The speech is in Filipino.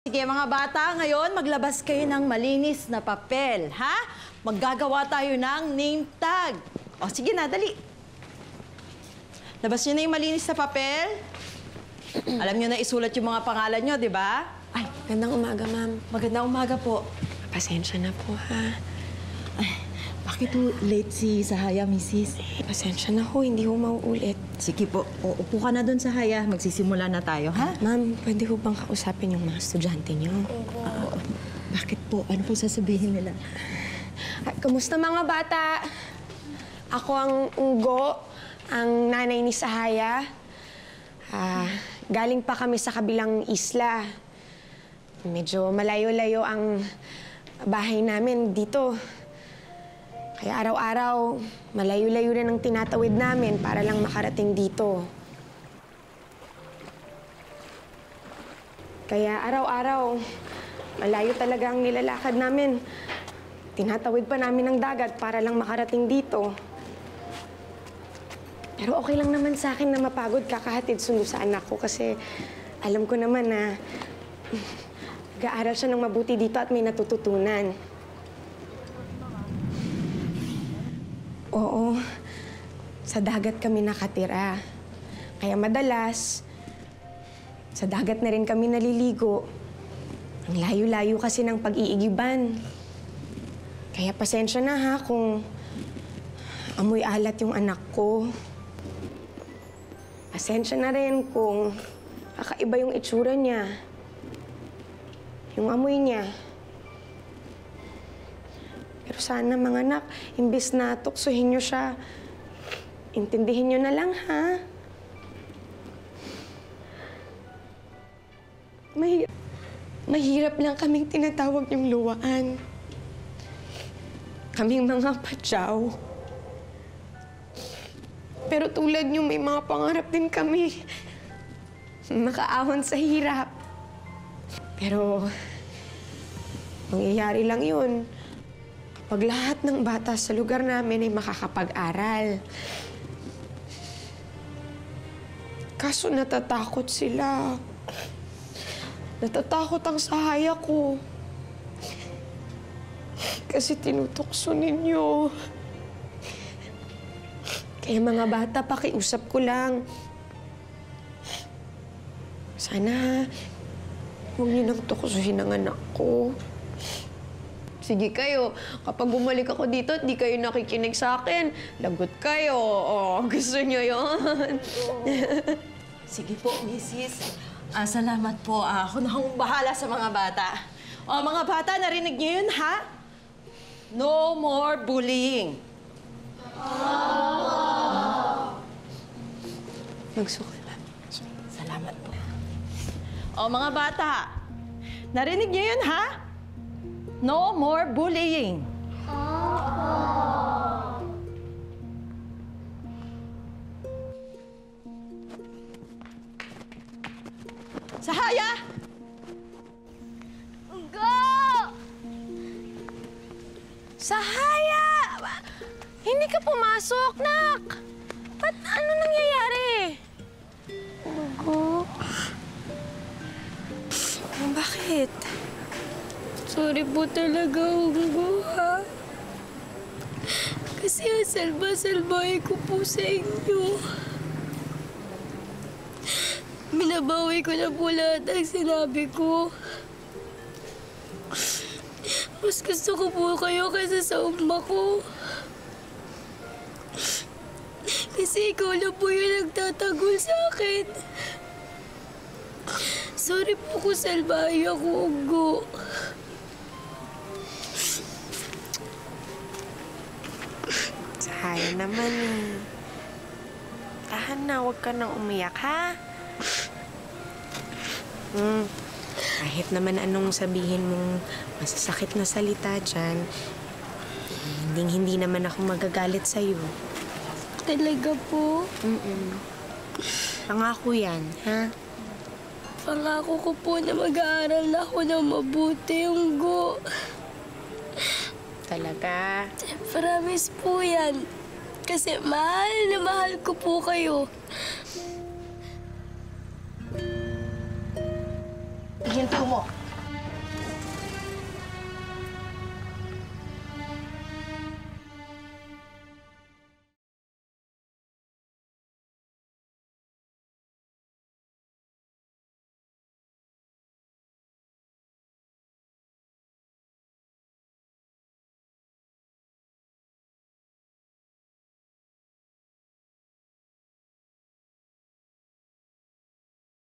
Sige mga bata, ngayon maglabas kayo ng malinis na papel, ha? Maggagawa tayo ng name tag. O sige na, dali. Labas nyo na yung malinis na papel. Alam nyo na isulat yung mga pangalan nyo, di ba? Ay, magandang umaga, ma'am. Magandang umaga po. Pasensya na po, ha? Ay, bakit po late si Sahaya, Mrs.? Pasensya na ho, hindi ho mauulit. Sige po, upo ka na doon, Sahaya. Magsisimula na tayo, ha? Ma'am, pwede ho bang kausapin yung mga estudyante niyo? Bakit po? Ano po sasabihin nila? Kamusta mga bata? Ako ang Unggo, ang nanay ni Sahaya. Galing pa kami sa kabilang isla. Medyo malayo-layo ang bahay namin dito. Kaya araw-araw, malayo-layo rin ang tinatawid namin para lang makarating dito. Kaya araw-araw, malayo talaga ang nilalakad namin. Tinatawid pa namin ang dagat para lang makarating dito. Pero okay lang naman sa akin na mapagod kakahatid sundo sa anak ko kasi alam ko naman na nag-aaral siya ng mabuti dito at may natututunan. Oo, sa dagat kami nakatira. Kaya madalas, sa dagat na rin kami naliligo. Ang layo-layo kasi ng pag-iigiban. Kaya pasensya na ha kung amoy alat yung anak ko. Pasensya na rin kung kakaiba yung itsura niya. Yung amoy niya. Pero sana mga anak, imbis na tuksuhin niyo siya, intindihin niyo na lang, ha? Mahirap lang kaming tinatawag yung luwaan. Kaming mga patsaw. Pero tulad niyo, may mga pangarap din kami. Makaahon sa hirap. Pero mangyayari lang yun kapag lahat ng bata sa lugar namin ay makakapag-aral. Kaso natatakot sila. Natatakot ang Sahaya ko. Kasi tinutukso ninyo. Kaya mga bata, pakiusap ko lang. Sana huwag niyo nang tuksuhin ang anak ko. Sige kayo, kapag bumalik ako dito at di kayo nakikinig sa akin, lagot kayo. Oh, gusto niyo yon? Sige po, Mrs. Salamat po. Ako na akong bahala sa mga bata. O, mga bata, narinig niyo yun, ha? No more bullying. Magsukulan. Salamat po. O, mga bata, narinig niyo yun, ha? No more bullying. Sahaya! Unggo! Sahaya! Hindi ka pumasok, nak! Ba't ano nangyayari? Unggo? Bakit? Sorry po talaga, Unggo, ha? Kasi salba-salbahe ko po sa inyo. Minabawi ko na po lahat ang sinabi ko. Mas gusto ko po kayo kaysa sa umma ko. Kasi ikaw na po yung nagtatagol sa akin. Sorry po kung salbahe ako, Unggo. Sahaya naman eh. Tahan na, huwag ka nang umiyak, ha? Kahit naman anong sabihin mong masasakit na salita dyan, hindi naman ako magagalit sa'yo. Talaga po? Pangako yan, ha? Pangako ko po na mag-aaral ako ng mabuti, Unggo. Talaga? Promise po yan. Kasi mahal na mahal ko po kayo. Hinto mo.